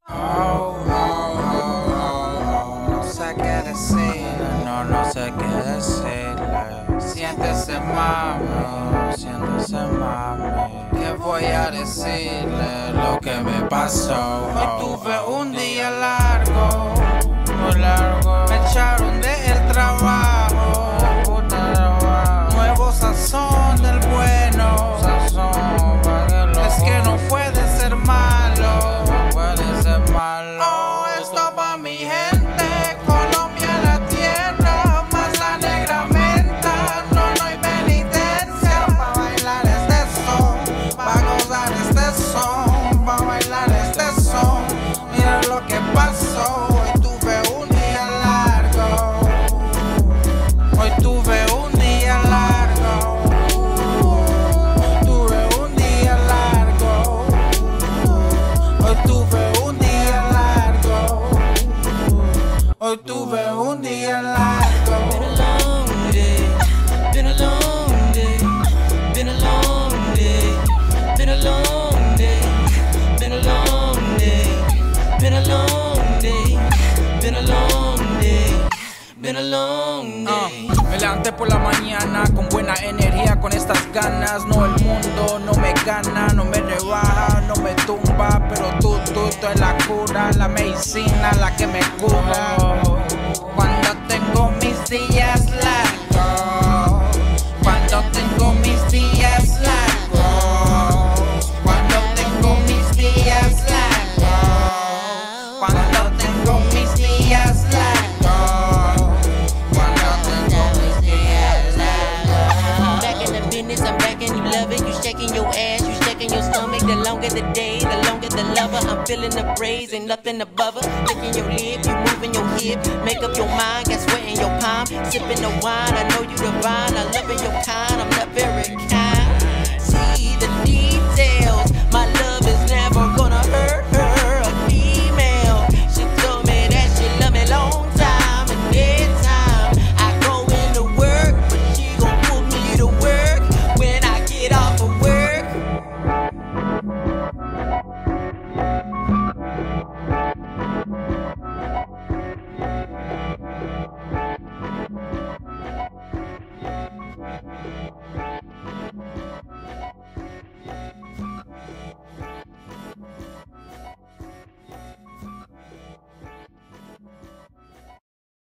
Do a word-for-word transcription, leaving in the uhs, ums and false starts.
Oh, oh, oh, oh, no sé qué decirle, no, no sé qué decirle. Siéntese mami, siéntese mami. ¿Qué voy a decirle? Lo que me pasó. Hoy tuve un día largo, muy largo. Me echaron del trabajo, puta trabajo. Nuevo sazón del bueno, sazón, es que no puede ser malo, no puede ser malo. Oh, esto pa' mi gente, Colombia la tierra, más la negra menta. No, no hay penitencia, pa' bailar este son, pa' gozar este son, pa' bailar este son. Mira lo que pasó, hoy tuve un día largo, hoy tuve un día largo, tuve un día largo, hoy tuve un día largo, hoy tuve un día largo. Been a long day, been a long day, been a long day, been a long day, been a long day, been a long day, been a long day, been a long day. Uh, me levanté por la mañana con buena energía, con estas ganas. No, el mundo no me gana, no me rebaja, no me tumba, pero tú, tú, tú es la cura, la medicina, la que me cura. Cuando tengo mis días largos, cuando tengo mis días largos, cuando tengo mis días largos, cuando tengo mis días largos, cuando tengo mis días largos. Back in the business, I'm back and you love it. You shaking your ass, you shaking your stomach. The longer the day, the longer the lover. I'm feeling the praise, ain't nothing above her. Licking your lip, you moving your hip. Make up your mind, got sweat in your palm. Sipping the wine, I know you divine. I loving your kind, I'm not very kind.